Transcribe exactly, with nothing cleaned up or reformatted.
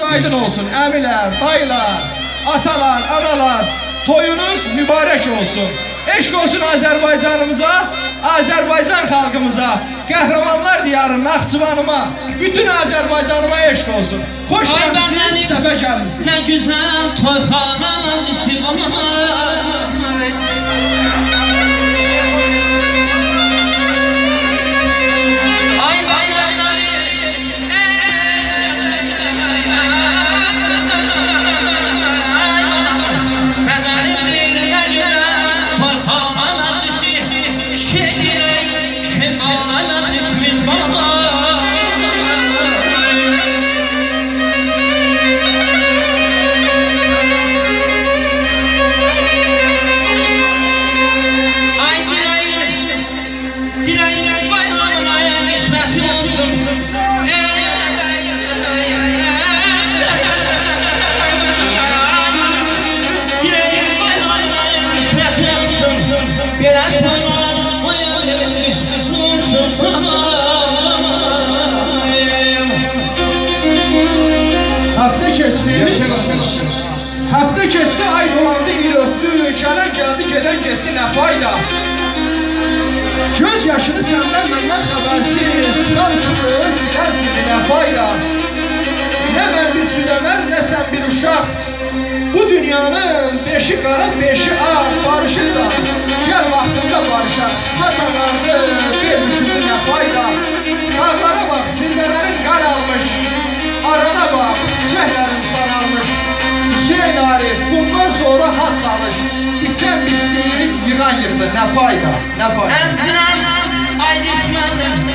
aydın olsun. Əmilər, dayılar, atalar, analar, toyunuz mübarək olsun. Eşq olsun Azərbaycanımıza, Azərbaycan xalqımıza, qəhrəmanlar diyarı Naxçıvanıma, bütün Azərbaycanıma eşq olsun. Xoş gəlmişsiniz, səfə gəlmişsiniz. Nə güzel toyxanamız işiğimə. Hafta keçdi, hafta keçdi, ay dolandı, il ötdü, gələn gəldi, gedən getdi, nə fayda? Göz yaşını səndən məndən xəbərsiz, sıxan sıxı, sıxan sıxı, nə fayda? Nə mən bir südəmər, nə sən bir uşaq. Bu dünyanın beşi qara, beşi ağ, barışırsan, gəl vaxtında barışaq. Saç ağardı, bel büküldü, nə fayda? Dağlara bax, zirvələrin qar almış, arana bax, çiçəklərin sararmış. Hüseyin Arif, bundan sonra hat çalış. İçən pisliyi yığan yığdı, nə fayda, nə fayda? Əzrəm, ay düşmənim.